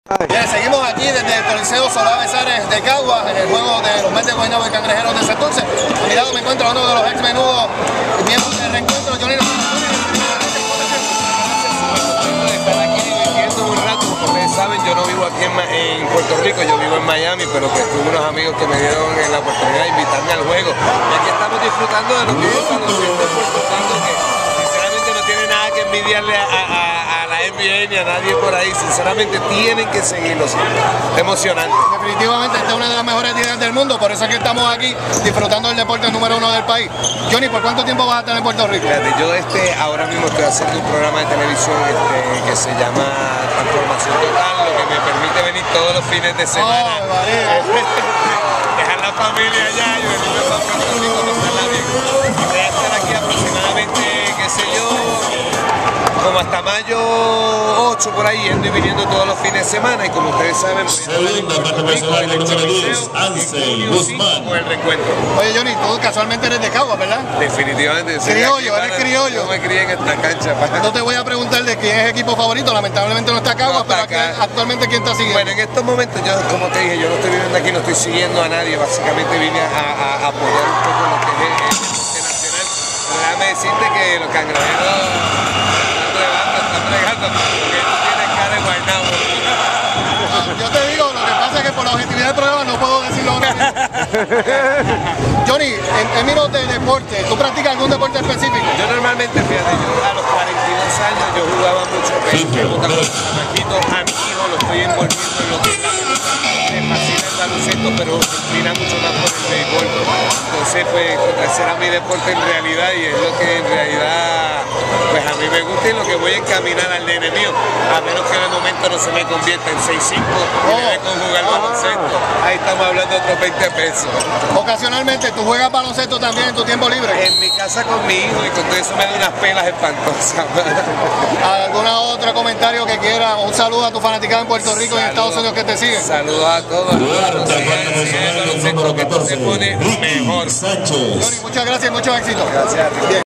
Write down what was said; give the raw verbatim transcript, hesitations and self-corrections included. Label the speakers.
Speaker 1: Bien, seguimos aquí desde el Coliseo Solá Besares de Caguas en el juego de los Mets de Guaynabo y Cangrejeros de Santurce. A mi lado me encuentro uno de los ex menudos miembros del reencuentro, Johnny.
Speaker 2: Estar aquí divirtiendo un rato, como ustedes saben, yo no vivo aquí en, en Puerto Rico, yo vivo en Miami, pero pues tuve unos amigos que me dieron la oportunidad de invitarme al juego. Y aquí estamos disfrutando de lo que es el baloncesto de Puerto Rico, que sinceramente no tiene nada que envidiarle a, a, a la N B A ni a nadie por ahí. Sinceramente tienen que seguirlo, ¿sí? Emocionante.
Speaker 1: Definitivamente esta es una de las mejores ideas del mundo, por eso es que estamos aquí disfrutando del deporte número uno del país. Johnny, ¿por cuánto tiempo vas a estar en Puerto Rico?
Speaker 2: Fíjate, yo este, ahora mismo estoy haciendo un programa de televisión este, que se llama Transformación Total, lo que me permite venir todos los fines de semana.
Speaker 1: Oh, vale.
Speaker 2: Dejar la familia allá y venirme para Puerto Rico, pasarla bien. Y voy a estar aquí aproximadamente, qué sé yo, como hasta mayo ocho por ahí, yendo y viniendo todos los fines de semana, y como ustedes saben,
Speaker 3: segunda parte personal del número diez, Ansel Guzmán.
Speaker 2: Con el reencuentro.
Speaker 1: Oye, Johnny, tú casualmente eres de Caguas, ¿verdad?
Speaker 2: Definitivamente. soy
Speaker 1: Criollo,
Speaker 2: aquí,
Speaker 1: eres
Speaker 2: para-
Speaker 1: criollo.
Speaker 2: Yo me crié en esta cancha. para-
Speaker 1: No te voy a preguntar de quién es el equipo favorito, lamentablemente no está Caguas,
Speaker 2: No está
Speaker 1: pero
Speaker 2: acá.
Speaker 1: aquí- actualmente quién está siguiendo.
Speaker 2: Bueno, en estos momentos, yo como te dije, yo no estoy viviendo aquí, no estoy siguiendo a nadie, básicamente vine a, a- a apoyar un poco lo que es el deporte nacional. Pero déjame decirte que los cangrejeros están bregando, están bregando, porque tú tienes cara de Guaynabo.
Speaker 1: Yo te digo, lo que pasa es que por la objetividad del programa no puedo decirlo ahora mismo. Johnny, en términos de deporte, ¿tú practicas algún deporte específico?
Speaker 2: Yo normalmente, fíjate, yo a los cuarenta y dos años yo jugaba mucho béisbol, cuando los chamaquitos, a mi hijo lo estoy envolviendo en lo que es la pelota. Me fascina el baloncesto, pero me inclina mucho más por el béisbol. Entonces, pues, ese era mi deporte en realidad y es lo que en realidad, pues a mí me gusta y lo que voy a encaminar al nene mío, a menos que de momento no se me convierta en seis cinco y me dé con jugar baloncesto. Ahí estamos hablando de otros veinte pesos.
Speaker 1: Ocasionalmente, ¿tú juegas baloncesto también en tu tiempo libre?
Speaker 2: En mi casa con mi hijo y con todo eso me da unas pelas espantosas.
Speaker 1: ¿Algún otro comentario que quiera? Un saludo a tu fanaticada en Puerto Rico y en Estados Unidos que te siguen.
Speaker 2: Saludos a todos.
Speaker 3: Cuarta
Speaker 2: Sigan,
Speaker 3: parte
Speaker 2: sigan el
Speaker 3: personal del
Speaker 2: baloncesto,
Speaker 3: número
Speaker 2: que esto se
Speaker 3: catorce,
Speaker 2: pone
Speaker 3: Ricky
Speaker 2: mejor.
Speaker 3: Sánchez.
Speaker 1: Johnny, muchas gracias y mucho éxito.
Speaker 2: Gracias a ti.
Speaker 1: Bien.